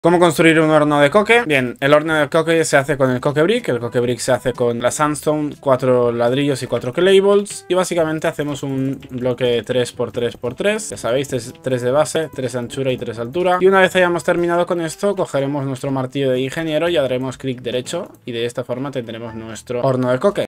¿Cómo construir un horno de coque? Bien, el horno de coque se hace con el coque brick. El coque brick se hace con la sandstone, 4 ladrillos y 4 clay bolts. Y básicamente hacemos un bloque 3x3x3. Ya sabéis, 3 de base, 3 de anchura y 3 de altura. Y una vez hayamos terminado con esto, cogeremos nuestro martillo de ingeniero y haremos clic derecho. Y de esta forma tendremos nuestro horno de coque.